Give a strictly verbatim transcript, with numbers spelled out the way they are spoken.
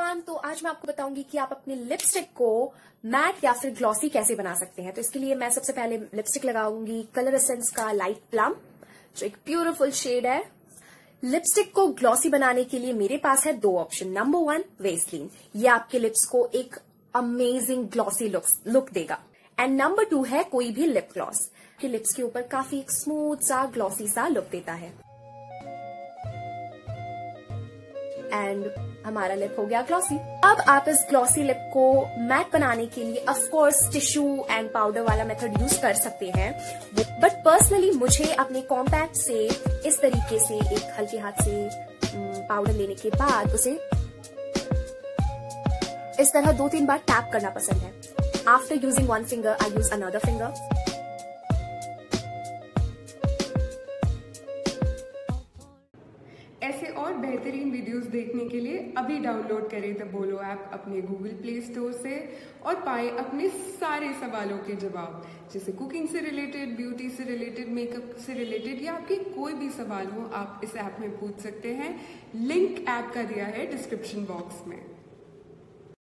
Everyone, तो आज मैं आपको बताऊंगी कि आप अपने लिपस्टिक को मैट या फिर ग्लॉसी कैसे बना सकते हैं। तो इसके लिए मैं सबसे पहले लिपस्टिक लगाऊंगी कलर एसेंस का लाइट प्लम, जो एक ब्यूटीफुल शेड है। लिपस्टिक को ग्लॉसी बनाने के लिए मेरे पास है दो ऑप्शन। नंबर वन, वेस्लीन, ये आपके लिप्स को एक अमेजिंग ग्लॉसी लुक लुक देगा। एंड नंबर टू है कोई भी लिप ग्लॉस, के लिप्स के ऊपर काफी स्मूथ सा ग्लॉसी सा लुक देता है। एंड हमारा लिप हो गया ग्लॉसी। अब आप इस ग्लॉसी लिप को मैट बनाने के लिए of course tissue and powder वाला मेथड यूज कर सकते हैं, बट पर्सनली मुझे अपने कॉम्पैक्ट से इस तरीके से एक हल्के हाथ से पाउडर लेने के बाद उसे इस तरह दो तीन बार टैप करना पसंद है। After using one finger I use another finger. ऐसे और बेहतरीन वीडियोस देखने के लिए अभी डाउनलोड करें द बोलो ऐप अपने गूगल प्ले स्टोर से और पाए अपने सारे सवालों के जवाब, जैसे कुकिंग से रिलेटेड, ब्यूटी से रिलेटेड, मेकअप से रिलेटेड या आपके कोई भी सवाल हो आप इस ऐप में पूछ सकते हैं। लिंक ऐप का दिया है डिस्क्रिप्शन बॉक्स में।